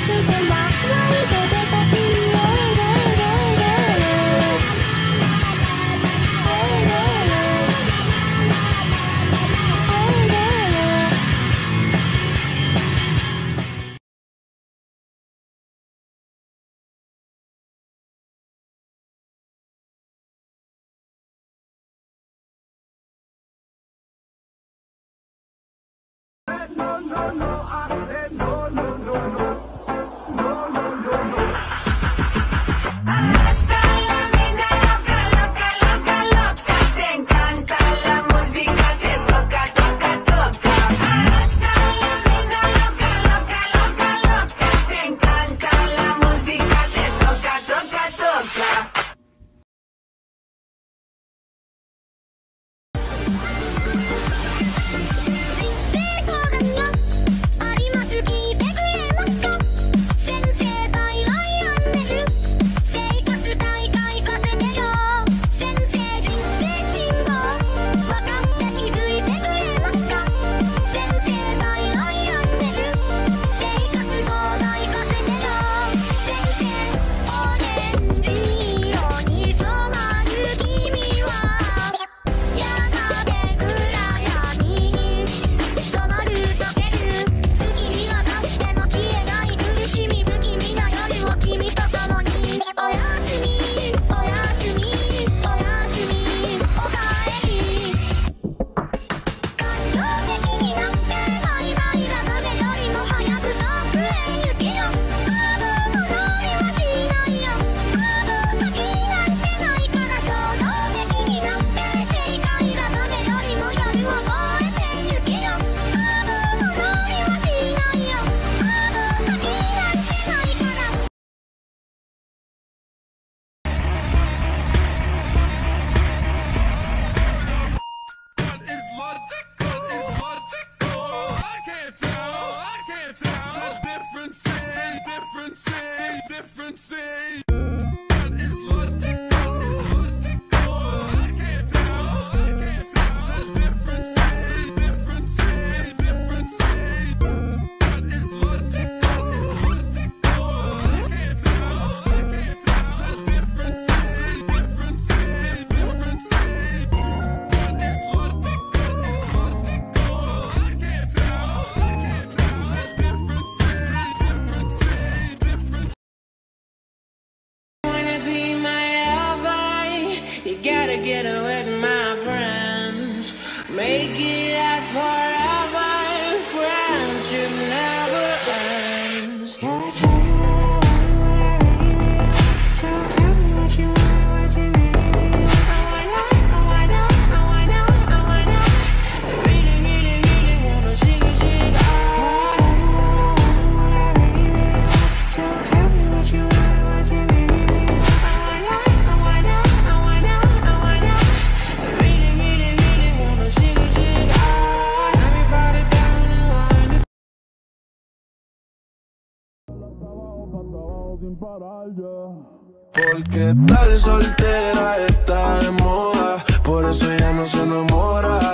Porque tal soltera está de moda, por eso ya no se enamora.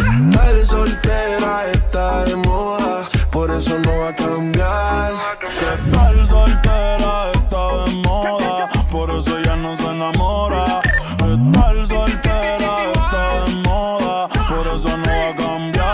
Tal soltera está de moda, por eso no va a cambiar. Que tal soltera está de moda, por eso ya no se enamora. Que tal soltera está de moda, por eso no va a cambiar.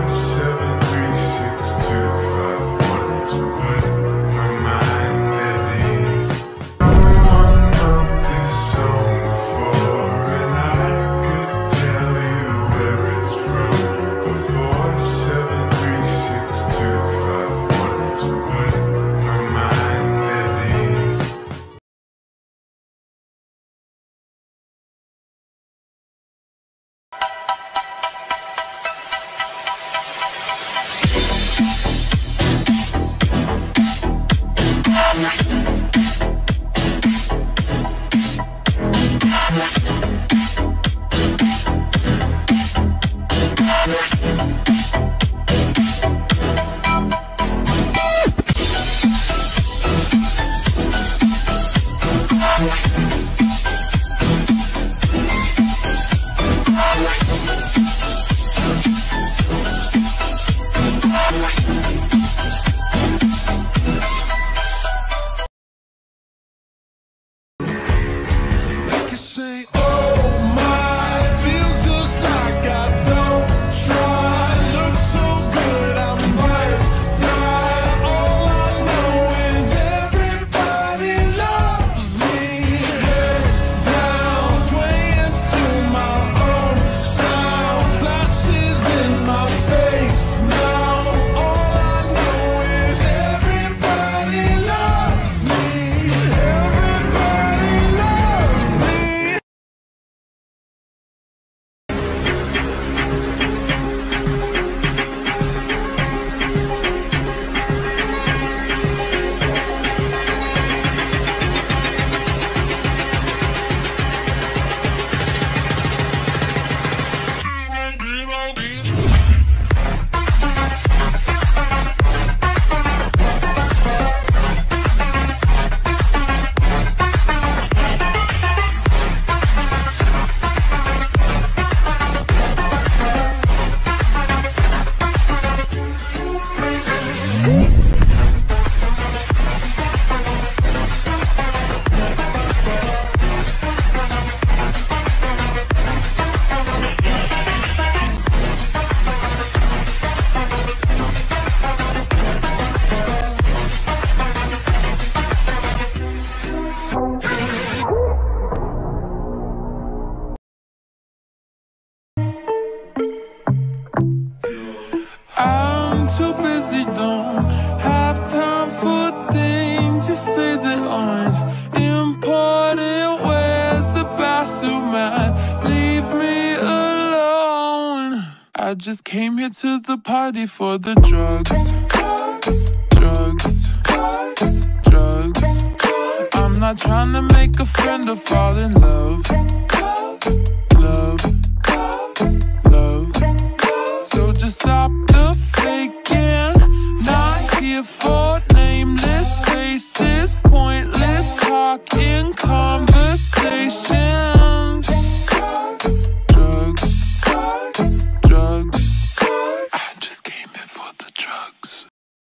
Reminded just came here to the party for the drugs. Drugs, drugs. I'm not trying to make a friend or fall in love. Love, love. So just stop the faking. Not here for nameless faces, pointless talk in conversations. Drugs, drugs. I just came here for the drugs.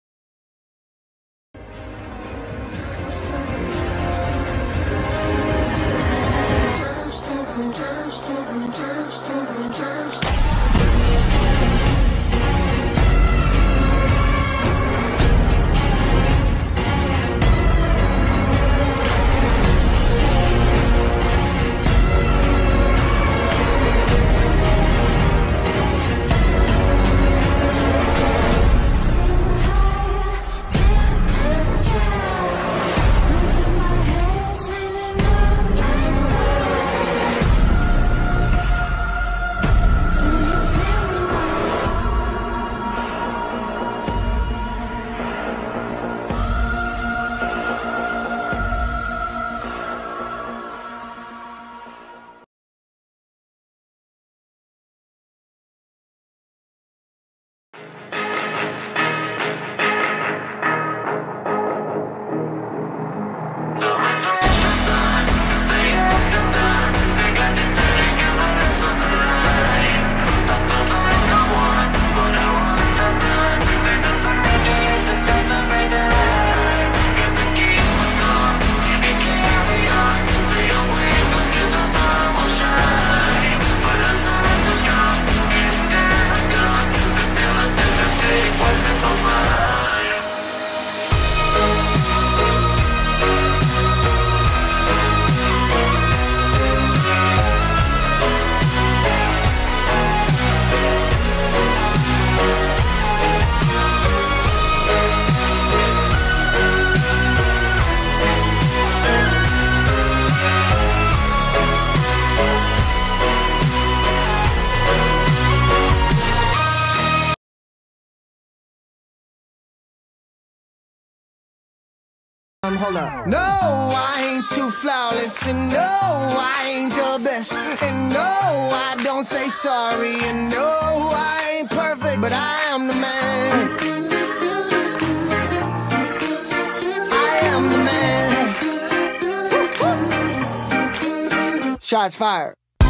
Hold up. No, I ain't too flawless, and no, I ain't the best, and no, I don't say sorry, and no, I ain't perfect, but I am the man. I am the man. Shots fired.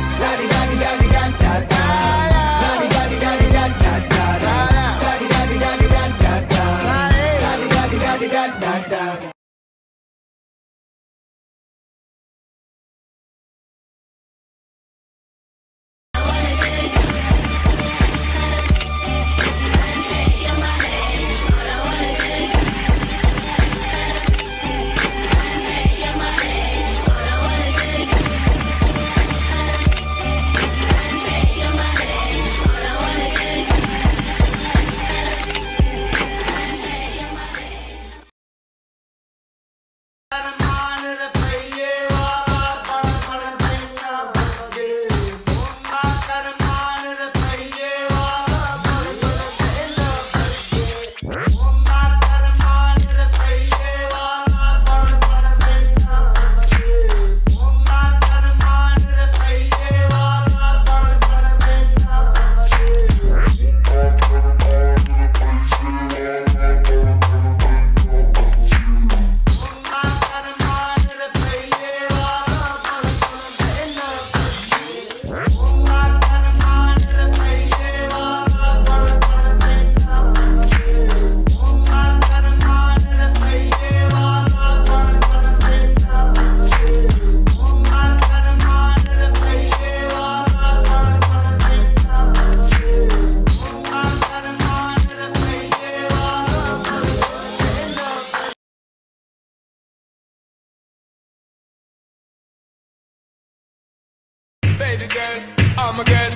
Baby girl, I'm a girl.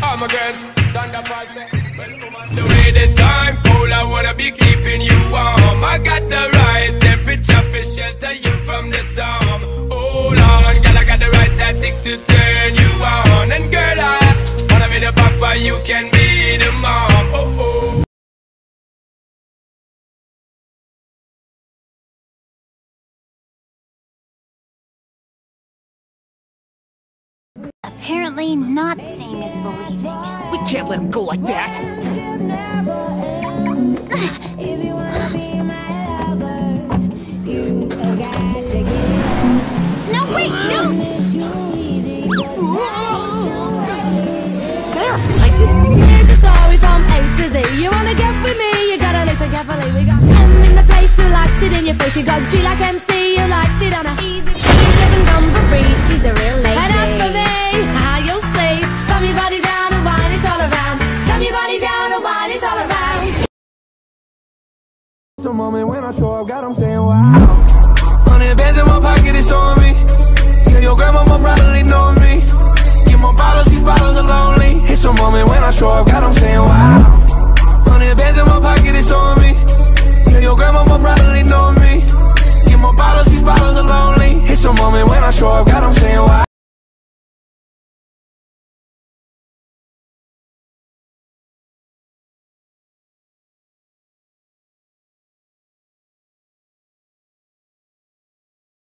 The way the time cold, I wanna be keeping you warm. I got the right temperature for shelter you from the storm. Hold on, girl, I got the right tactics to turn you on. And girl, I wanna be the back or you can be the mom. Oh, oh. Apparently not seeing is believing. We can't let him go like that. No, wait, don't! There! I did it! Here's a story from A to Z. You wanna get with me, you gotta listen carefully. We got M in the place who likes it in your face. You got G like MC, who likes it on a easy. She's living number 3, she's the real lady. And as for me, how you'll see, slam your body down and wine it all around. Slam your body down and wine it all around. It's a moment when I show up, God, I'm saying wow. 100 bands in my pocket, it's on me. Yeah, your grandma probably know me. Get more bottles, these bottles are lonely. It's a moment when I show up, God, I'm saying wow. 100 bands in my pocket, it's on me. Yeah, your grandma probably know me. Get more bottles, these bottles are lonely. It's a moment when I show up, God, I'm saying wow.